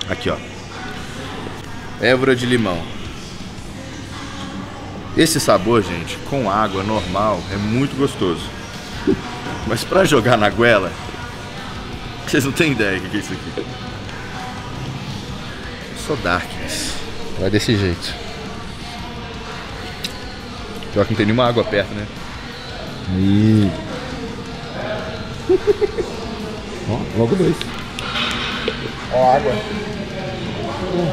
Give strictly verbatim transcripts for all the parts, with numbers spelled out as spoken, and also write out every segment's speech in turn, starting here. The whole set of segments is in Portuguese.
Aqui, ó. Évora de limão. Esse sabor, gente, com água normal, é muito gostoso. Mas pra jogar na goela, vocês não têm ideia do que é isso aqui. Eu sou darkness. Vai desse jeito. Pior que não tem nenhuma água perto, né? Aí. Ó, logo dois. Ó, água. Hum.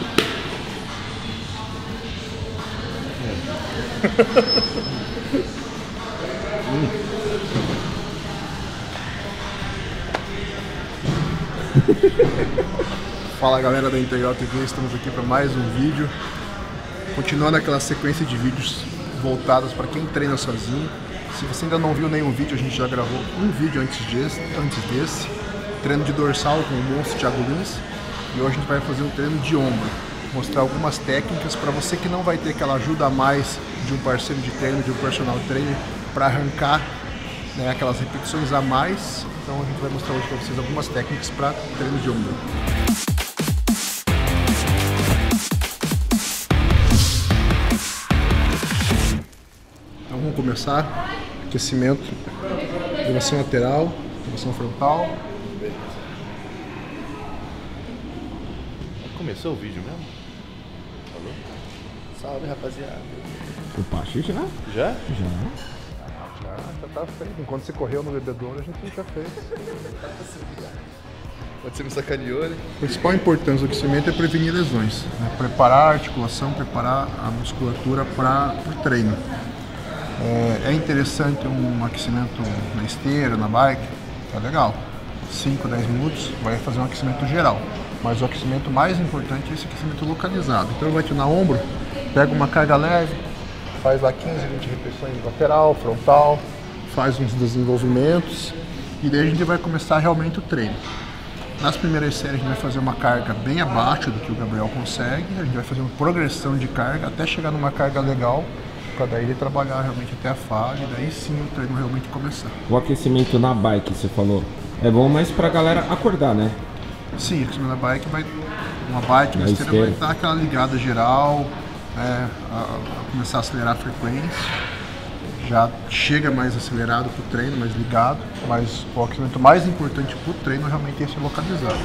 hum. Fala galera da Integral T V, estamos aqui para mais um vídeo. Continuando aquela sequência de vídeos voltados para quem treina sozinho. Se você ainda não viu nenhum vídeo, a gente já gravou um vídeo antes desse, antes desse treino de dorsal com o monstro Thiago Lins. E hoje a gente vai fazer um treino de ombro, mostrar algumas técnicas para você que não vai ter aquela ajuda a mais de um parceiro de treino, de um personal trainer, para arrancar, né, aquelas repetições a mais. Então a gente vai mostrar hoje para vocês algumas técnicas para treino de ombro. Então vamos começar. Aquecimento, elevação lateral, elevação frontal. Começou o vídeo mesmo? Falou? Salve, rapaziada. O Pachi já? Já? Já. Já, já tá feito. Enquanto você correu no bebedouro, a gente já fez. Pode ser me sacaneou, né? A principal importância do aquecimento é prevenir lesões, né? Preparar a articulação, preparar a musculatura para o treino. É, é interessante um aquecimento na esteira, na bike, tá legal. cinco, dez minutos, vai fazer um aquecimento geral. Mas o aquecimento mais importante é esse aquecimento localizado. Então vai treinar ombro, pega uma carga leve, faz lá quinze, vinte repetições lateral, frontal, faz uns desenvolvimentos e daí a gente vai começar realmente o treino. Nas primeiras séries a gente vai fazer uma carga bem abaixo do que o Gabriel consegue, a gente vai fazer uma progressão de carga até chegar numa carga legal, para daí ele trabalhar realmente até a falha e daí sim o treino realmente começar. O aquecimento na bike, você falou, é bom mais pra galera acordar, né? Sim, aquecimento na bike vai, uma bike, uma esteira vai dar aquela ligada geral, é, a, a começar a acelerar a frequência, já chega mais acelerado pro treino, mais ligado, mas o aquecimento mais importante pro treino realmente é esse localizado.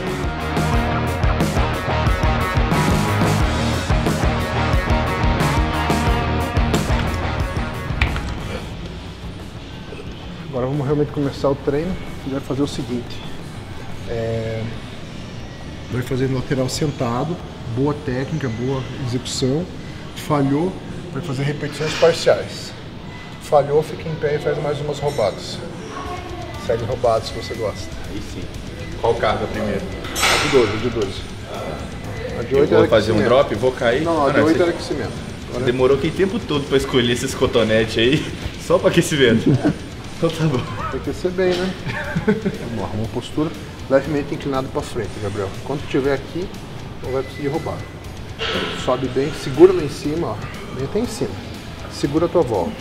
Agora vamos realmente começar o treino e vai fazer o seguinte, é, vai fazer no lateral sentado, boa técnica, boa execução, falhou, vai fazer repetições parciais, falhou, fica em pé e faz mais umas roubadas, segue roubadas se você gosta. Aí sim. Qual carga primeiro? A de doze, a de doze. A de oito eu vou era fazer um drop, vou cair? Não, a de oito era aquecimento. Agora... Demorou que tempo todo para escolher esses cotonetes aí, só para aquecimento. Então tá bom. Tem que aquecer bem, né? Vamos lá, uma postura levemente inclinada para frente, Gabriel. Quando estiver aqui, não vai conseguir roubar. Sobe bem, segura lá em cima, ó. Vem até em cima. Segura a tua volta.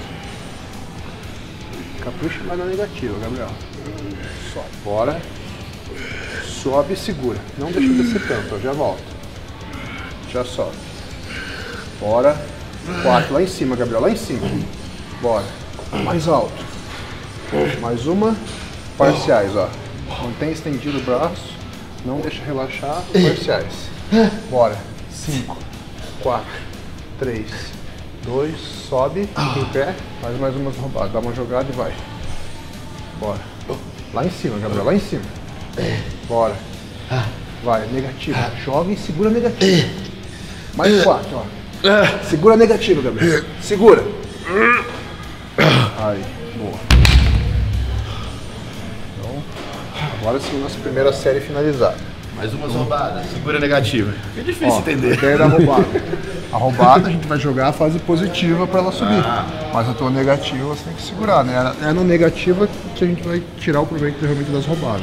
Capricha mais na negativa, Gabriel. Sobe. Bora. Sobe e segura. Não deixa descer tanto, ó. Já volta. Já sobe. Bora. Quatro, lá em cima, Gabriel, lá em cima. Bora. Mais alto. Mais uma, parciais, ó. Mantém estendido o braço, não deixa relaxar, parciais. Bora. cinco, quatro, três, dois, sobe, fica em pé, faz mais umas roubadas, dá uma jogada e vai. Bora. Lá em cima, Gabriel, lá em cima. Bora. Vai, negativa. Joga e segura a negativa. Mais quatro, ó. Segura a negativa, Gabriel. Segura. Aí, boa. Agora sim, nossa primeira série finalizada. Mais umas roubadas, segura negativa. É difícil Ó, entender. A ideia da roubada. A roubada a gente vai jogar a fase positiva para ela subir. Ah. Mas a tua negativa você tem que segurar, né? É na negativa que a gente vai tirar o proveito realmente das roubadas.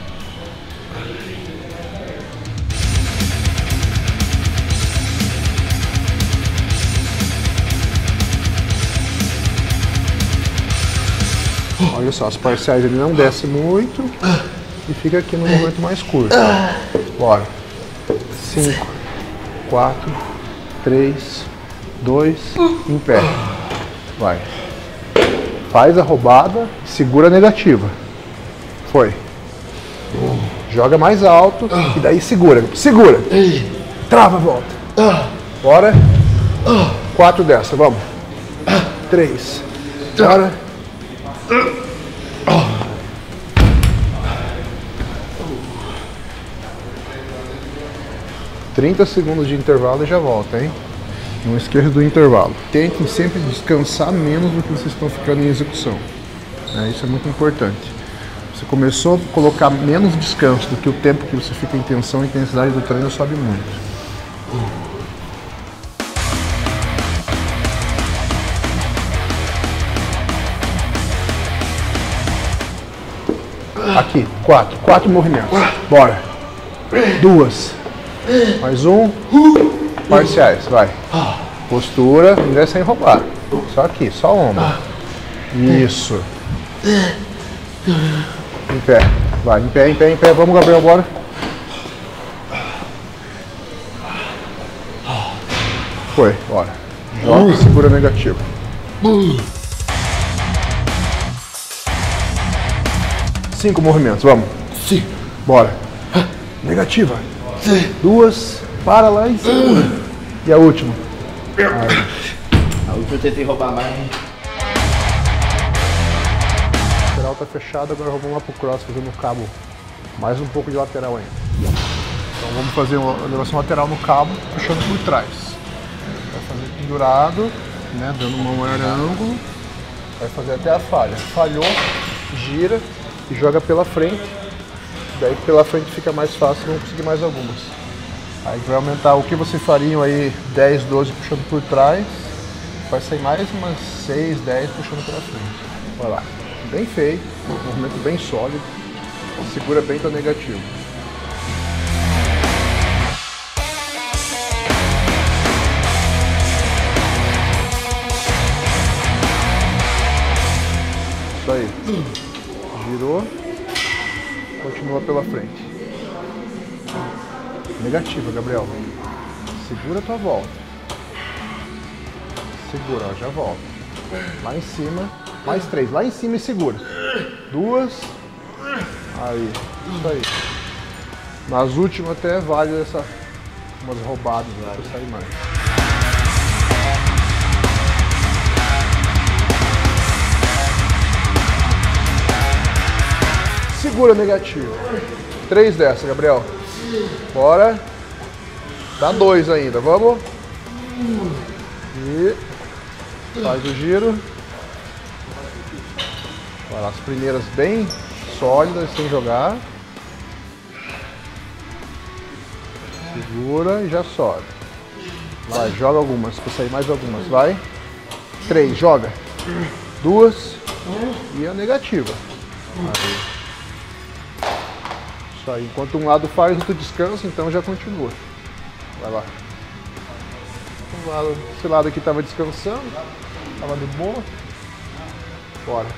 Olha só, as parciais ele não desce muito e fica aqui no momento mais curto. Bora. cinco, quatro, três, dois, em pé. Vai. Faz a roubada, segura a negativa. Foi. Joga mais alto e daí segura. Segura. Trava a volta. Bora. Quatro dessa, vamos. Três. Bora. trinta segundos de intervalo e já volta, hein? Não esqueça do intervalo. Tentem sempre descansar menos do que vocês estão ficando em execução. É, isso é muito importante. Você começou a colocar menos descanso do que o tempo que você fica em tensão, a intensidade do treino sobe muito. Aqui, quatro. Quatro movimentos. Bora. Duas. Mais um. Parciais, vai. Postura, ainda é sem roubar. Só aqui, só ombro. Isso. Em pé. Vai, em pé, em pé, em pé. Vamos, Gabriel, bora. Foi, bora. Joga e segura negativo. Cinco movimentos, vamos. Sim. Bora. Negativa. Sim. Duas. Para lá e segura. E a última. Aí. A última eu tentei roubar mais. A lateral tá fechada, agora vamos lá pro cross, fazendo o cabo. Mais um pouco de lateral ainda. Então vamos fazer uma elevação lateral no cabo, puxando por trás. Vai fazer pendurado, né, dando um maior ângulo. Vai fazer até a falha. Falhou, gira e joga pela frente. Daí pela frente fica mais fácil, vamos conseguir mais algumas. Aí vai aumentar o que vocês fariam aí, dez, doze puxando por trás. Vai sair mais umas seis, dez puxando pela frente. Vai lá. Bem feito, um movimento bem sólido. Segura bem teu negativo. Isso aí. Girou. Continua pela frente. Negativa, Gabriel. Segura a tua volta. Segura, ó, já volta. Lá em cima. Mais três. Lá em cima e segura. Duas. Aí. Isso aí. Nas últimas até vale essa, umas roubadas lá pra sair mais. Segura negativo. Três dessa, Gabriel. Bora. Dá dois ainda, vamos. E faz o giro. Vai lá, as primeiras bem sólidas, sem jogar. Segura e já sobe. Vai, joga algumas, pra sair mais algumas, vai. Três, joga. Duas. E a negativa. Aí. Isso aí, enquanto um lado faz, o outro descansa, então já continua. Vai lá. Um lado, esse lado aqui estava descansando, estava de boa. Bora.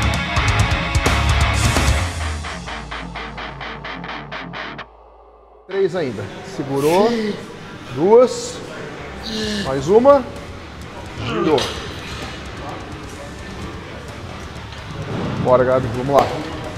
Três ainda. Segurou. Duas. Mais uma. Girou. Bora, Gabi, vamos lá.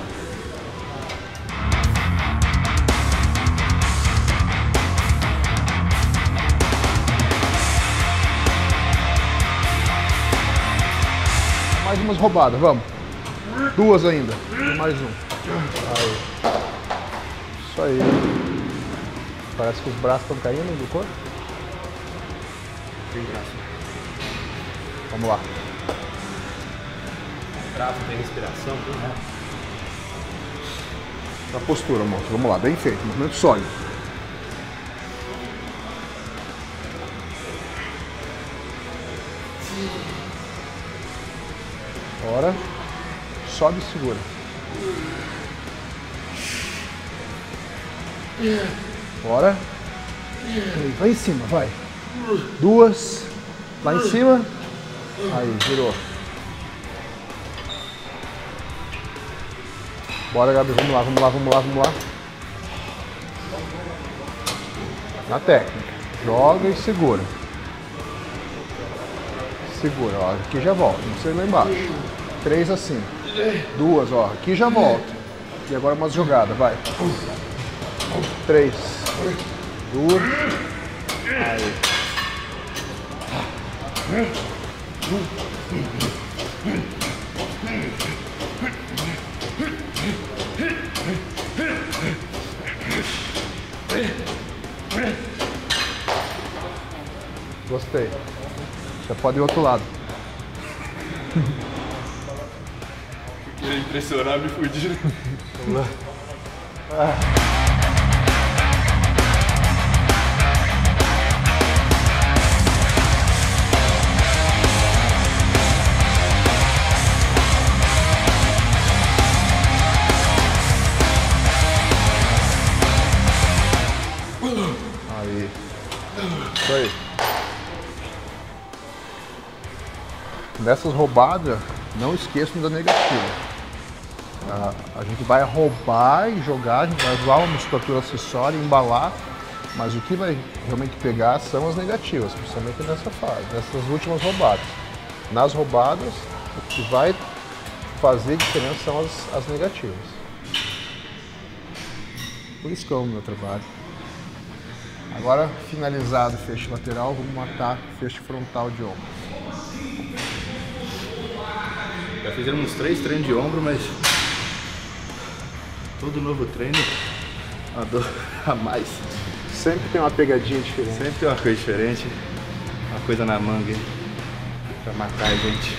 Mais umas roubadas, vamos. Duas ainda. E mais um. Aí. Isso aí. Parece que os braços estão caindo do corpo. Tem braço. Vamos lá. Trava, tem respiração, tudo, né? A postura, moço. Vamos lá, bem feito. Movimento sólido. Bora. Sobe e segura. Bora. Aí, vai em cima, vai. Duas. Lá em cima. Aí, girou. Bora, Gabi, vamos lá, vamos lá, vamos lá, vamos lá. Na técnica. Joga e segura. Segura, ó. Aqui já volta. Não precisa ir lá embaixo. Três assim. Duas, ó. Aqui já volta. E agora umas jogadas, vai. Três. Duas. Aí. Gostei. Já pode ir do outro lado. Queria impressionar, me fudi. Vamos lá. Ah. Aí. Isso aí. Nessas roubadas, não esqueçam da negativa. A, a gente vai roubar e jogar, a gente vai usar uma musculatura acessória, embalar, mas o que vai realmente pegar são as negativas, principalmente nessa fase, nessas últimas roubadas. Nas roubadas, o que vai fazer diferença são as, as negativas. Por isso que eu amo meu trabalho. Agora, finalizado o fecho lateral, vamos matar o fecho frontal de ombro. Já fizemos uns três treinos de ombro, mas todo novo treino uma dor a mais. Sempre tem uma pegadinha diferente. Sempre tem uma coisa diferente, uma coisa na manga pra matar a gente.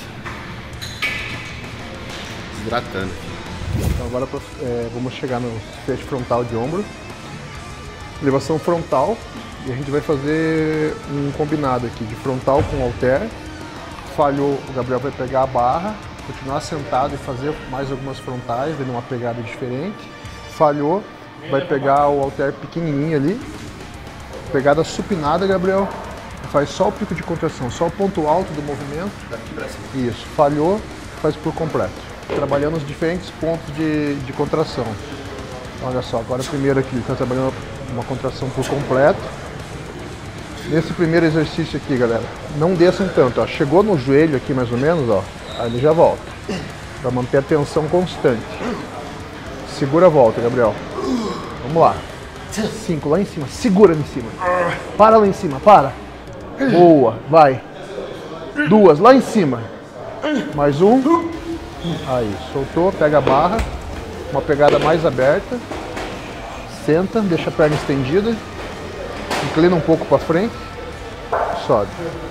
Desidratando. Então agora é, vamos chegar no fecho frontal de ombro. Elevação frontal, e a gente vai fazer um combinado aqui de frontal com halter. Falhou, o Gabriel vai pegar a barra, continuar sentado e fazer mais algumas frontais, dando uma pegada diferente. Falhou, vai pegar o halter pequenininho ali. Pegada supinada, Gabriel. Faz só o pico de contração, só o ponto alto do movimento. Daqui pra cima. Isso, falhou, faz por completo. Trabalhando os diferentes pontos de, de contração. Olha só, agora primeiro aqui, está trabalhando uma contração por completo. Nesse primeiro exercício aqui, galera, não desçam tanto, ó. Chegou no joelho aqui mais ou menos, ó, aí ele já volta. Para manter a tensão constante. Segura a volta, Gabriel. Vamos lá. Cinco, lá em cima, segura lá em cima. Para lá em cima, para. Boa, vai. Duas, lá em cima. Mais um. Aí, soltou, pega a barra. Uma pegada mais aberta. Senta, deixa a perna estendida. Inclina um pouco para frente. Sobe.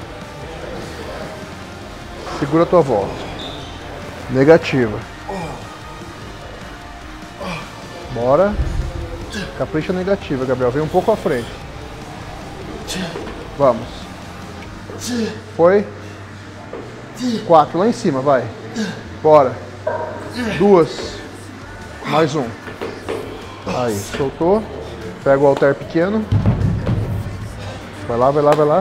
Segura a tua volta. Negativa. Bora. Capricha negativa, Gabriel. Vem um pouco à frente. Vamos. Foi. Quatro. Lá em cima, vai. Bora. Duas. Mais um. Aí, soltou. Pega o halter pequeno. Vai lá, vai lá, vai lá.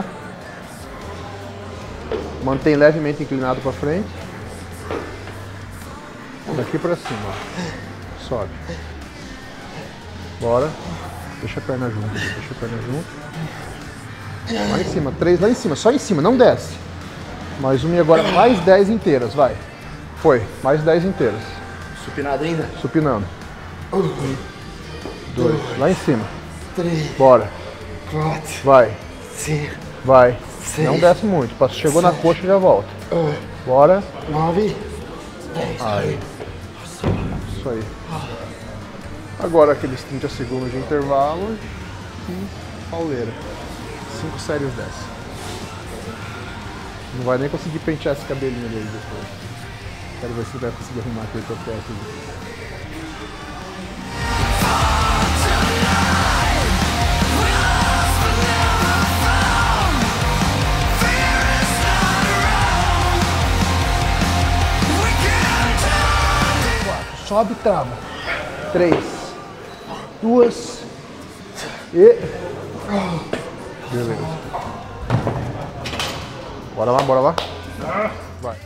Mantém levemente inclinado para frente. Daqui para cima. Ó. Sobe. Bora. Deixa a perna junto. Deixa a perna junto. Lá em cima. Três lá em cima. Só em cima. Não desce. Mais uma e agora mais dez inteiras. Vai. Foi. Mais dez inteiras. Supinado ainda? Supinando. Um. Dois. Lá em cima. Três. Bora. Quatro. Vai. Cinco. Vai. Seis. Não desce muito. Chegou na coxa e já volta. Bora. Nove. Dez. Aí. Isso aí. Agora aqueles trinta segundos de intervalo e pauleira. Cinco séries dessa. Não vai nem conseguir pentear esse cabelinho dele depois. Quero ver se vai conseguir arrumar aquele topete ali. Sobe e trava. Três. Duas. E... Beleza. Bora lá, bora lá. Vai.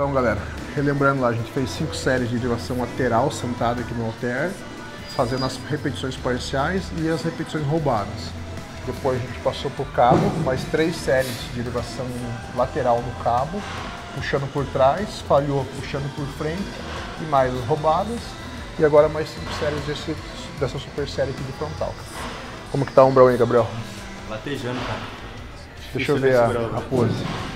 Então, galera, relembrando lá, a gente fez cinco séries de elevação lateral sentada aqui no halter, fazendo as repetições parciais e as repetições roubadas. Depois a gente passou por cabo, mais três séries de elevação lateral no cabo, puxando por trás, falhou puxando por frente e mais as roubadas. E agora mais cinco séries desse, dessa super série aqui de frontal. Como que tá o umbrão aí, Gabriel? Latejando, cara. Deixa eu ver a, a pose.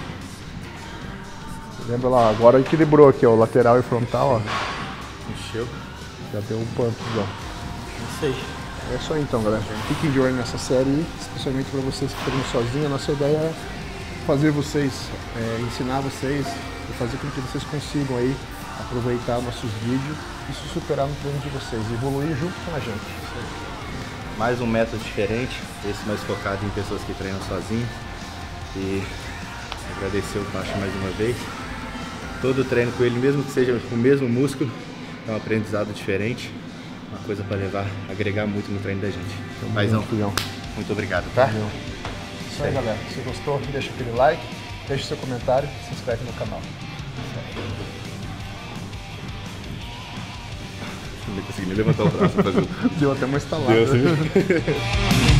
Lembra lá, agora equilibrou aqui, ó, lateral e frontal, ó. Encheu. Já deu um pump, ó. Não sei. É isso aí então, galera. Fiquem de olho nessa série aí, especialmente para vocês que estão sozinhos. A nossa ideia é fazer vocês, é, ensinar vocês e fazer com que vocês consigam aí aproveitar nossos vídeos e se superar no treino de vocês, evoluir junto com a gente. Mais um método diferente, esse mais focado em pessoas que treinam sozinhos. E agradecer o Pacho mais uma vez. Todo treino com ele, mesmo que seja o mesmo músculo, é um aprendizado diferente. Uma coisa para levar, agregar muito no treino da gente. Mas não, muito obrigado, tá? Isso aí, galera. Se gostou, deixa aquele like, deixa seu comentário, se inscreve no canal. Não consegui nem levantar o braço. Fazer... Deu até uma estalada. Deu,